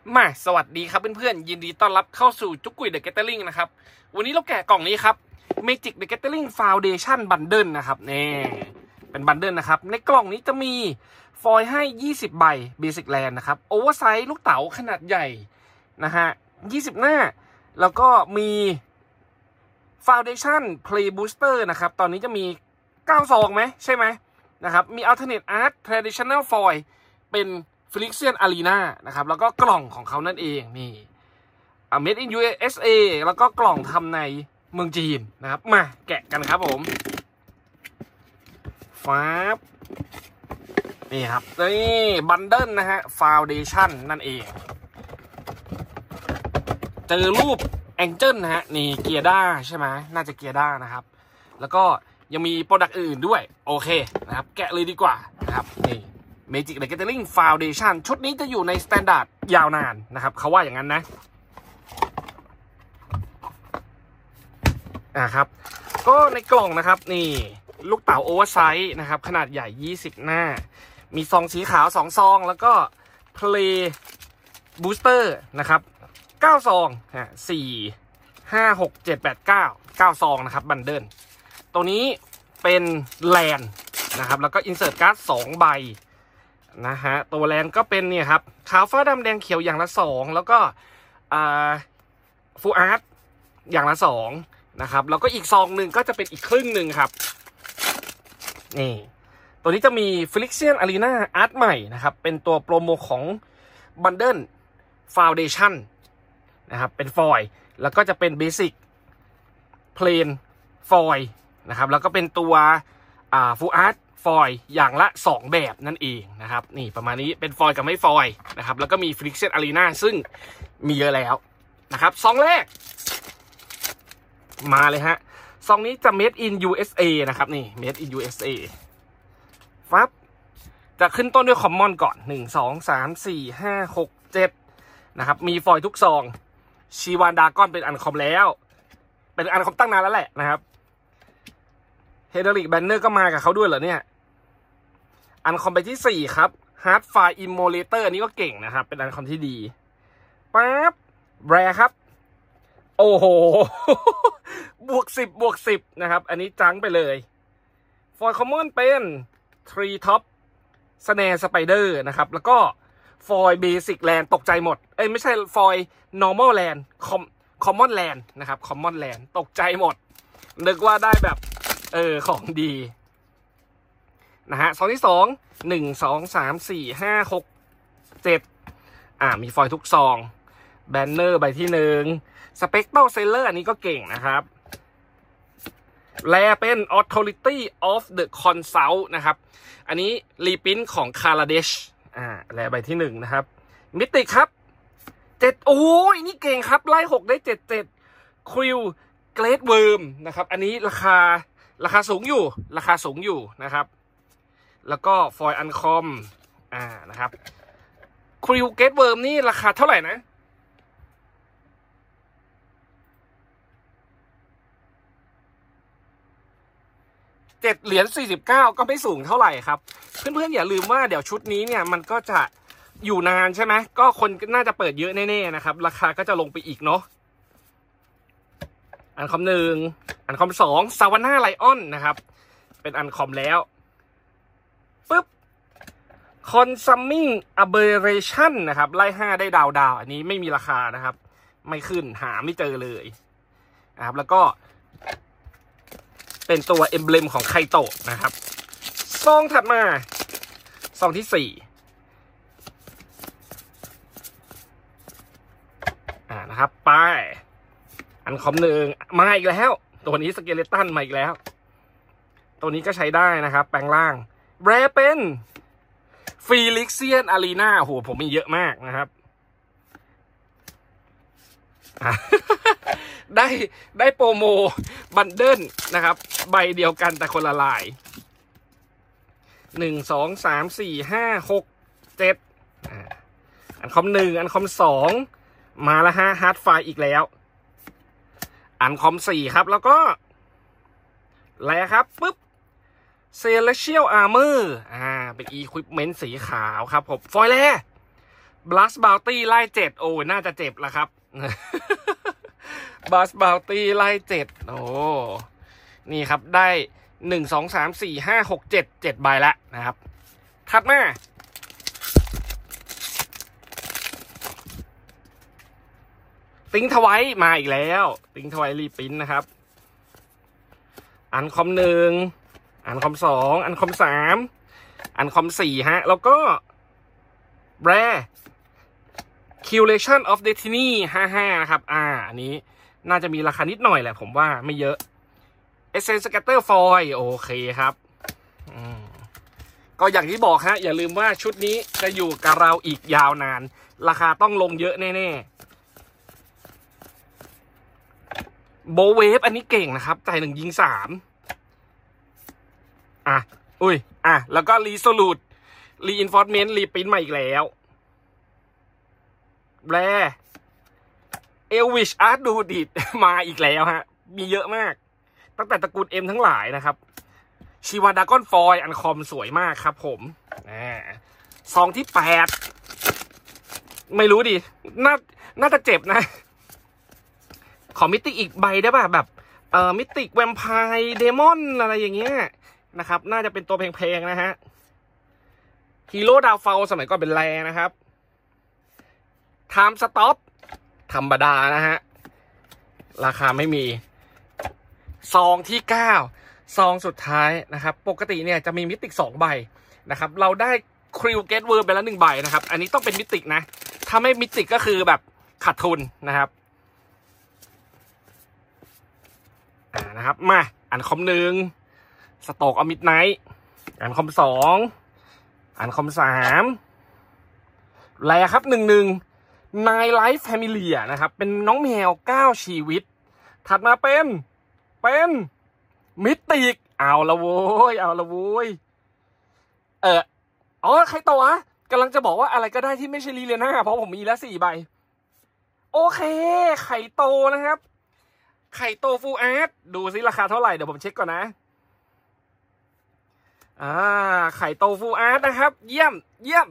สวัสดีครับเพื่อนๆยินดีต้อนรับเข้าสู่จุกกุยเดอะแกตเตอร์ลิงนะครับวันนี้เราแกะกล่องนี้ครับ Magic The Gathering Foundation Bundle นะครับนี่เป็นบันเดิลนะครับในกล่องนี้จะมีฟอยล์ให้20ใบ Basic Land นะครับโอเวอร์ไซส์ลูกเต๋าขนาดใหญ่นะฮะ20หน้าแล้วก็มี Foundation Play Booster นะครับตอนนี้จะมี9ซองไหมใช่ไหมนะครับมี Alternate Art Traditional Foil เป็นPhyrexian Arena นะครับแล้วก็กล่องของเขานั่นเองนี่Made in USA แล้วก็กล่องทำในเมืองจีนนะครับมาแกะกันครับผมฟ้านี่ครับนี่บันเดิลนะฮะ Foundation นั่นเองเจอรูปแองเจิลนะฮะนี่เกียร์ด้าใช่ไหมน่าจะเกียร์ด้านะครับแล้วก็ยังมีโปรดักต์อื่นด้วยโอเคนะครับแกะเลยดีกว่านะครับนี่Magic The Gathering Foundation ชุดนี้จะอยู่ในสแตนดาร์ดยาวนานนะครับเขาว่าอย่างนั้นนะครับก็ในกล่องนะครับนี่ลูกเต๋าโอเวอร์ไซส์นะครับขนาดใหญ่20หน้ามีซองสีขาว2ซองแล้วก็ Play Booster นะครับ9ซอง4 5 6 7 8 9ซองนะครับบันเดิลตัวนี้เป็นแลนนะครับแล้วก็ Insert Card 2ใบนะฮะตัวแลนก็เป็นเนี่ยครับขาวฟ้าดำแดงเขียวอย่างละ2แล้วก็ฟูลอาร์ตอย่างละ2นะครับแล้วก็อีกซองหนึ่งก็จะเป็นอีกครึ่งหนึ่งครับนี่ตัวนี้จะมี Phyrexian Arena Art ใหม่นะครับเป็นตัวโปรโมของ Bundle Foundation นะครับเป็นฟอยล์แล้วก็จะเป็น Basic Plain ฟอยล์นะครับแล้วก็เป็นตัวFull Artฟอยล์อย่างละ2แบบนั่นเองนะครับนี่ประมาณนี้เป็นฟอยล์กับไม่ฟอยล์นะครับแล้วก็มี Phyrexian Arena ซึ่งมีเยอะแล้วนะครับซองแรกมาเลยฮะซองนี้จะ Made in USA นะครับนี่ Made in USA ฟับจะขึ้นต้นด้วยคอมมอนก่อน1 2 3 4 5 6 7นะครับมีฟอยล์ทุกซองชีวานดากอนเป็นอันคอมแล้วเป็นอันคอมตั้งนานแล้วแหละนะครับเฮเดริกแบนเนอร์ก็มากับเขาด้วยเหรอเนี่ยอันคอมไปที่4ครับ Hard Fire Immolator อันนี้ก็เก่งนะครับเป็นอันคอมที่ดีปั๊บแรครับโอ้โห บวก 10นะครับอันนี้จังไปเลยฟอยล์คอมมอนเป็น Tree Top Snare Spider นะครับแล้วก็ฟอยล์ Basic Land ตกใจหมดไม่ใช่ฟอยล์ Normal Land Common Land นะครับ Common Land ตกใจหมดนึกว่าได้แบบของดีนะฮะซองที่2 1 2 3 4 5 6 7มีฟอยล์ทุกซองแบนเนอร์ใบที่1 Spectral Seller อันนี้ก็เก่งนะครับแลเป็น Authority of the Consult นะครับอันนี้รีพิ้นของ Kaladesh แลใบที่1นะครับมิติครับ7โอ้ยนี่เก่งครับไล่6ได้77คิวเกรดเวิร์มนะครับอันนี้ราคาสูงอยู่นะครับแล้วก็ฟอยล์อันคอมนะครับคริวเกตเวิร์มนี่ราคาเท่าไหร่นะ$7.49ก็ไม่สูงเท่าไหร่ครับเพื่อนๆอย่าลืมว่าเดี๋ยวชุดนี้เนี่ยมันก็จะอยู่นานใช่ไหมก็คนน่าจะเปิดเยอะแน่ๆนะครับราคาก็จะลงไปอีกเนาะอันคอม1อันคอม2 Savannah Lion นะครับเป็นอันคอมแล้วปึ๊บ Consuming Aberration นะครับไล่5ได้ดาวอันนี้ไม่มีราคานะครับไม่ขึ้นหาไม่เจอเลยนะครับแล้วก็เป็นตัวเอมเบลมของไคโตะนะครับซองถัดมาซองที่4นะครับไปอันคอม1มาอีกแล้วตัวนี้สเกเลตันมาอีกแล้วตัวนี้ก็ใช้ได้นะครับแปลงร่างแรเป็น Phyrexian Arena โหผมมีเยอะมากนะครับได้โปรโมบันเดิลนะครับใบเดียวกันแต่คนละลาย1 2 3 4 5 6 7อันคอม1อันคอม2มาแล้วฮะฮาร์ดไฟอีกแล้วอันคอม4ครับแล้วก็อะไรครับปึ๊บ Celestial Armorเป็น Equipment สีขาวครับผมฟอยล์แล Blast Bounty ไล่7โอ้น่าจะเจ็บละครับ Blast Bounty ไล่7โอ้นี่ครับได้1 2 3 4 5 6 7ใบแล้วนะครับถัดมาติ้งทวายมาอีกแล้วติ้งทวายรีปริ้นนะครับอันคอม1อันคอม2อันคอม3อันคอม4ฮะแล้วก็แรCuration of Destiny 55นะครับอันนี้น่าจะมีราคานิดหน่อยแหละผมว่าไม่เยอะ Essence Scatter Foil โอเคครับก็อย่างที่บอกฮะอย่าลืมว่าชุดนี้จะอยู่กับเราอีกยาวนานราคาต้องลงเยอะแน่ๆโบเวฟอันนี้เก่งนะครับจ่าย1ยิง3แล้วก็ Resolute Reinforcement รีปริ้นมาอีกแล้วแรเอลวิชอาร์ตดูดิดมาอีกแล้วฮะมีเยอะมากตั้งแต่ตระกูล M ทั้งหลายนะครับชีวาดากอนฟอยอันคอมสวยมากครับผมซองที่8ไม่รู้ดิน่าจะเจ็บนะขอมิติอีกใบได้ป่ะแบบมิติแวมไพร์เดมอนอะไรอย่างเงี้ยนะครับน่าจะเป็นตัวแพงๆนะฮะฮีโร่ดาวเฟลสมัยก่อนเป็นแรนะครับไทม์สต็อปธรรมดานะฮะราคาไม่มีซองที่9ซองสุดท้ายนะครับปกติเนี่ยจะมีมิติ2ใบนะครับเราได้คริวเกตเวิร์ดไปแล้ว1ใบนะครับอันนี้ต้องเป็นมิตินะถ้าไม่มิติก็คือแบบขาดทุนนะครับนะครับมาอันคอม1สโตกอมิดไนท์อันคอม2อันคอม3แลครับ11Nine Life Familia นะครับเป็นน้องแมว9ชีวิตถัดมาเป็นมิติกเอาละโว้ยใครต่ออะกำลังจะบอกว่าอะไรก็ได้ที่ไม่ใช่ลีเลียนาเพราะผมมีแล้ว4ใบโอเคไข่โตนะครับไข่โตฟูลอาร์ตดูซิราคาเท่าไหร่เดี๋ยวผมเช็คก่อนนะไข่โตฟูลอาร์ตนะครับเยี่ยม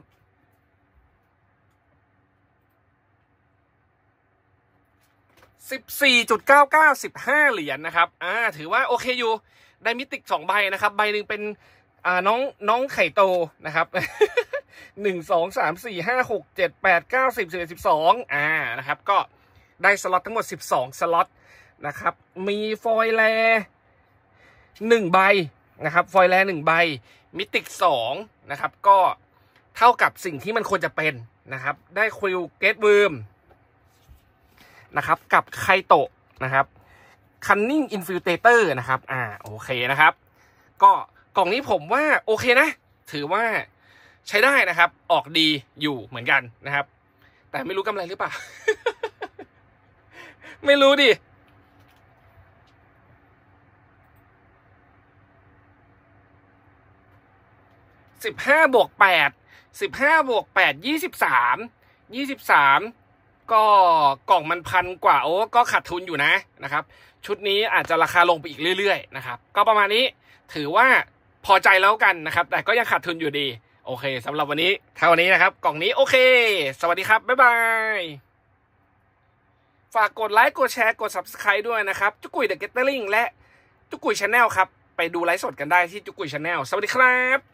14.9915เหรียญนะครับถือว่าโอเคอยู่ได้มิติก2ใบนะครับใบหนึ่งเป็นน้องไข่โตนะครับ1 2 3 4 5 6 7 8 9 10 11 12นะครับก็ได้สล็อตทั้งหมด12สล็อตนะครับมีฟอยล์แล1ใบนะครับฟอยล์แล1ใบมิติก2นะครับก็เท่ากับสิ่งที่มันควรจะเป็นนะครับได้ควิลเกตเวิร์มนะครับกับไคโตะนะครับคันนิ่งอินฟิลเตเตอร์นะครับโอเคนะครับก็กล่องนี้ผมว่าโอเคนะถือว่าใช้ได้นะครับออกดีอยู่เหมือนกันนะครับแต่ไม่รู้กำไรหรือเปล่า ไม่รู้ดิ15 บวก 8 15 บวก 8 23ก็กล่องมัน1,000 กว่าก็ขาดทุนอยู่นะครับชุดนี้อาจจะราคาลงไปอีกเรื่อยๆนะครับก็ประมาณนี้ถือว่าพอใจแล้วกันนะครับแต่ก็ยังขาดทุนอยู่ดีโอเคสำหรับวันนี้เท่านี้นะครับกล่องนี้โอเคสวัสดีครับบ๊ายบายฝากกดไลค์กดแชร์กด Subscribe ด้วยนะครับจุกุยเดอะเกตเตอร์ลิงและจุกุยชาแนลครับไปดูไลฟ์สดกันได้ที่จุกุยชาแนลสวัสดีครับ